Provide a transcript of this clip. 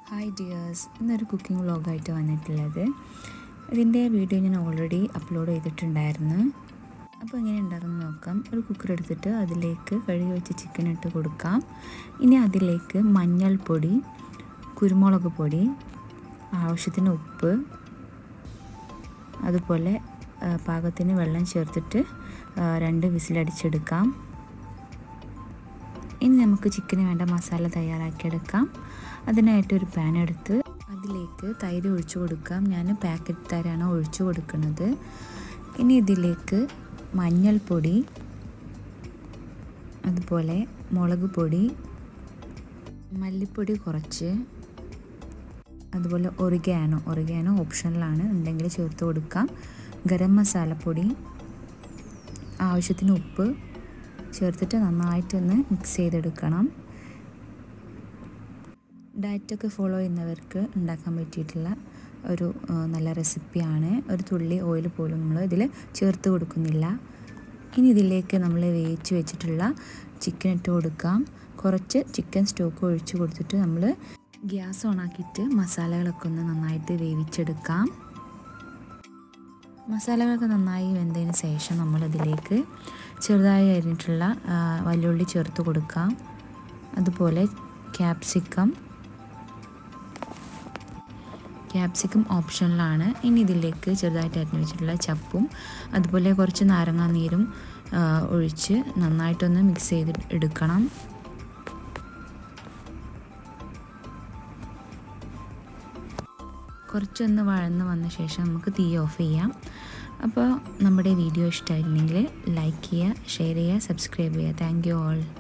Hi dears, ഇന്നൊരു cooking വ്ളോഗായിട്ട് വന്നിട്ടുള്ളത്. ഇതിൻ്റെ വീഡിയോ ഞാൻ ഓൾറെഡി അപ്ലോഡ് ചെയ്തിട്ടുണ്ടായിരുന്നു. അപ്പോൾ എങ്ങനെ ഉണ്ടാകുമെന്ന് നോക്കാം. ഒരു കുക്കർ എടുത്തിട്ട് അതിലേക്ക് കഴുകി വെച്ച് ചിക്കൻ ഇട്ട് കൊടുക്കാം. ഇനി അതിലേക്ക് മഞ്ഞൾപ്പൊടി, കുരുമുളക് പൊടി, ആവശ്യത്തിന് ഉപ്പ്, അതുപോലെ പാകത്തിന് വെള്ളം ചേർത്തിട്ട് 2 വിസിലടിച്ചെടുക്കാം. ഇനി നമുക്ക് ചിക്കന് വേണ്ട മസാല തയ്യാറാക്കിയെടുക്കാം. അതിനായിട്ടൊരു പാൻ എടുത്ത് അതിലേക്ക് തൈര് ഒഴിച്ചു കൊടുക്കാം. ഞാൻ പാക്കറ്റ് തൈരാണ് ഒഴിച്ചു കൊടുക്കുന്നത്. ഇനി ഇതിലേക്ക് മഞ്ഞൾപ്പൊടി, അതുപോലെ മുളക് പൊടി, മല്ലിപ്പൊടി കുറച്ച്, അതുപോലെ ഒറിഗാനോ ഓപ്ഷണലാണ്, ഉണ്ടെങ്കിൽ ചേർത്ത് കൊടുക്കാം. ഗരം മസാലപ്പൊടി, ആവശ്യത്തിന് ഉപ്പ് ചേർത്തിട്ട് നന്നായിട്ടൊന്ന് മിക്സ് ചെയ്തെടുക്കണം. ഡയറ്റൊക്കെ ഫോളോ ചെയ്യുന്നവർക്ക് ഉണ്ടാക്കാൻ പറ്റിയിട്ടുള്ള ഒരു നല്ല റെസിപ്പിയാണ്. ഒരു തുള്ളി ഓയിൽ പോലും നമ്മൾ ഇതിൽ ചേർത്ത് കൊടുക്കുന്നില്ല. ഇനി ഇതിലേക്ക് നമ്മൾ വേവിച്ച് വെച്ചിട്ടുള്ള ചിക്കൻ ഇട്ട് കൊടുക്കാം. കുറച്ച് ചിക്കൻ സ്റ്റോക്ക് ഒഴിച്ച് കൊടുത്തിട്ട് നമ്മൾ ഗ്യാസ് ഓണാക്കിയിട്ട് മസാലകളൊക്കെ ഒന്ന് നന്നായിട്ട് വേവിച്ചെടുക്കാം. മസാലകളൊക്കെ നന്നായി വെന്തതിന് ശേഷം നമ്മളിതിലേക്ക് ചെറുതായി അരിഞ്ഞിട്ടുള്ള വല്യുള്ളി ചേർത്ത് കൊടുക്കാം. അതുപോലെ ക്യാപ്സിക്കം ഓപ്ഷണലാണ്. ഇനി ഇതിലേക്ക് ചെറുതായിട്ട് അരിഞ്ഞ് വെച്ചിട്ടുള്ള ചപ്പും അതുപോലെ കുറച്ച് നാരങ്ങാനീരും ഒഴിച്ച് നന്നായിട്ടൊന്ന് മിക്സ് ചെയ്ത് എടുക്കണം. കുറച്ചൊന്ന് വഴന്ന് വന്ന ശേഷം നമുക്ക് തീ ഓഫ് ചെയ്യാം. അപ്പോൾ നമ്മുടെ വീഡിയോ ഇഷ്ടമായിരുന്നെങ്കിൽ ലൈക്ക് ചെയ്യുക, ഷെയർ ചെയ്യുക, സബ്സ്ക്രൈബ് ചെയ്യുക. Thank you all.